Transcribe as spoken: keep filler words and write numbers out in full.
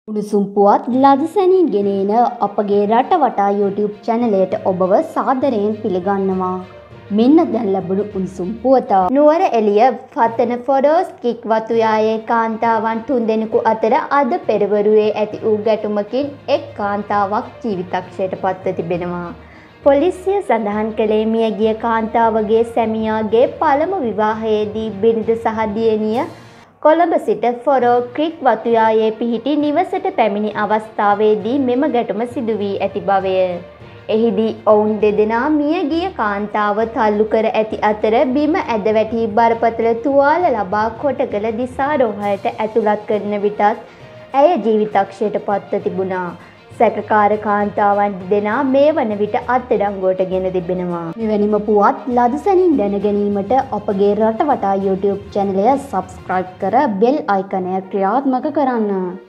උණුසුම් පුවත් ලදසැනින් ගෙනෙන අපගේ රට වටා YouTube channelයට ඔබව සාදරයෙන් පිළිගන්නවා. මෙන්න දැන් ලැබුණු උණුසුම් පුවත. නුවර එළිය පතන ෆොරෝස් කික් වතුයායේ කාන්තාවන් තුන්දෙනෙකු අතර අද පෙරවරුවේ ඇති වූ ගැටුමකින් එක් කාන්තාවක් ජීවිතක්ෂයට පත්ව තිබෙනවා. පොලිසිය සඳහන් කළේ මියගිය කාන්තාවගේ සැමියාගේ පළමු විවාහයේදී බිරිඳ සහ දියණිය කොළඹ සිට ෆොරෝ ක්‍රික් වතුයායේ පිහිටි නිවසට පැමිණි අවස්ථාවේදී මෙම ගැටුම සිදු වී ඇති බවය. එහිදී ඔවුන් දෙදෙනා මියගිය කාන්තාව තල්ලු කර ඇති අතර බිම ඇද වැටි බරපතල තුවාල ලබා කොටගල දිසාරෝහලට ඇතුළත් කරන විටත් ඇය ජීවිතක්ෂයට පත්ව තිබුණා. සැකකාර කාන්තාවන් දෙදෙනා මේ වන විට අත්අඩංගුවට ගෙන තිබෙනවා. මෙවැනිම පුවත් ලදසැනින් දැන ගැනීමට අපගේ රට වටා YouTube channel එක subscribe කර bell icon එක ක්‍රියාත්මක කරන්න.